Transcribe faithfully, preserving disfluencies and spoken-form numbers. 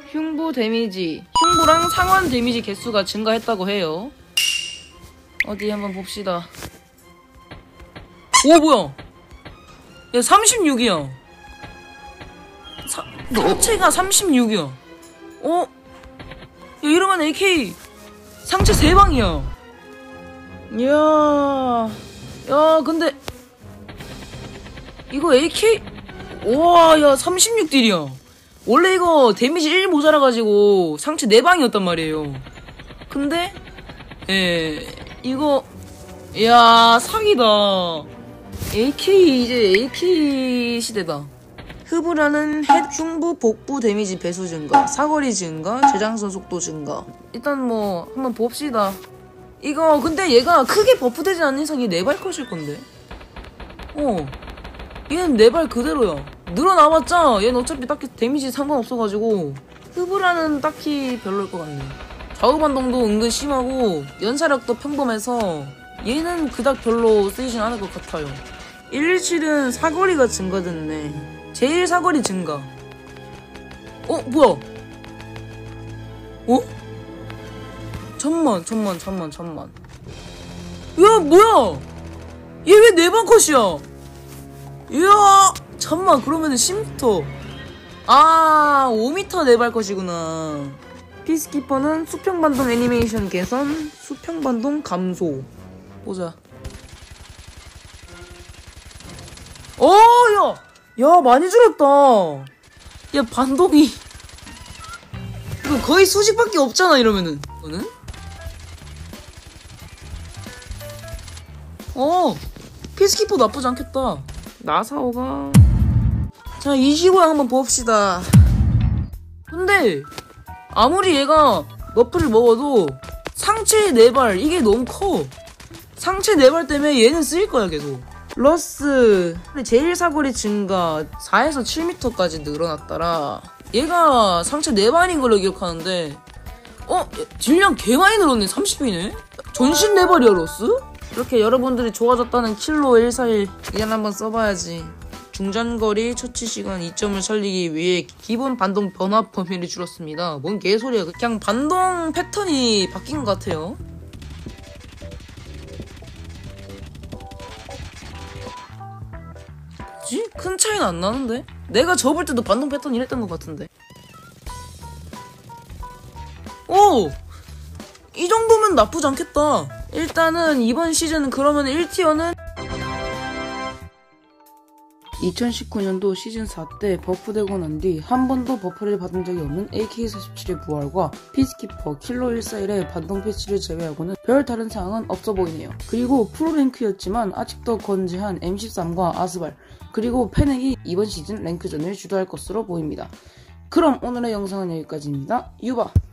흉부 데미지, 흉부랑 상완 데미지 개수가 증가했다고 해요. 어디 한번 봅시다. 오 뭐야, 야 삼십육이야. 사, 상체가 삼십육이야. 어? 야 이러면 에이케이 상체 세 방이야. 이야, 야 근데 이거 에이케이 우와, 야 삼십육 딜이야. 원래 이거 데미지 일 모자라가지고 상체 네 방이었단 말이에요. 근데 예 이거 야 사기다. 에이케이 이제 에이케이 시대다. 흡으라는 헤드, 흉부, 복부 데미지 배수 증가, 사거리 증가, 재장전 속도 증가. 일단 뭐 한번 봅시다. 이거 근데 얘가 크게 버프되지 않는 이상 얘 네 발 컷일 건데. 어 얘는 네 발 그대로야. 늘어나봤자 얘는 어차피 딱히 데미지 상관없어가지고 흡으라는 딱히 별로일 것 같네. 좌우 반동도 은근 심하고 연사력도 평범해서 얘는 그닥 별로 쓰이진 않을 것 같아요. 일일칠은 사거리가 증가됐네. 제일 사거리 증가. 어? 뭐야? 어? 잠만 잠만 잠만 잠만. 야 뭐야? 얘 왜 네 방 컷이야? 이야 잠만, 그러면은 십 미터. 아 오 미터 네 발 컷이구나. 피스키퍼는 수평반동 애니메이션 개선, 수평반동 감소. 보자. 어, 야! 야, 많이 줄었다. 야, 반동이. 이거 거의 수직밖에 없잖아, 이러면은. 이거는? 어, 피스키퍼 나쁘지 않겠다. 나사오가. 자, 이십오양 한번 봅시다. 근데, 아무리 얘가 너프를 먹어도 상체 네 발, 이게 너무 커. 상체 네 발 때문에 얘는 쓰일 거야, 계속. 러스 제일 사거리 증가 사에서 칠 미터까지 늘어났더라. 얘가 상체 네 발인 걸로 기억하는데 어? 질량 개 많이 늘었네. 삼십이네? 전신 네 발이야 러스? 이렇게 여러분들이 좋아졌다는 킬로 일사일 이건 한번 써봐야지. 중장거리 처치시간 이 점을 살리기 위해 기본 반동 변화 범위를 줄였습니다. 뭔 개소리야. 그냥 반동 패턴이 바뀐 것 같아요. 뭐지? 큰 차이는 안 나는데? 내가 접을 때도 반동 패턴 이랬던 것 같은데. 오! 이 정도면 나쁘지 않겠다. 일단은 이번 시즌 그러면 일 티어는 이천십구년도 시즌 사 때 버프되고 난 뒤 한 번도 버프를 받은 적이 없는 에이케이 사십칠의 부활과 피스키퍼 킬로 일사일의 반동 패치를 제외하고는 별 다른 사항은 없어 보이네요. 그리고 프로랭크였지만 아직도 건재한 엠 십삼과 아스발, 그리고 페넥이 이번 시즌 랭크전을 주도할 것으로 보입니다. 그럼 오늘의 영상은 여기까지입니다. 유바!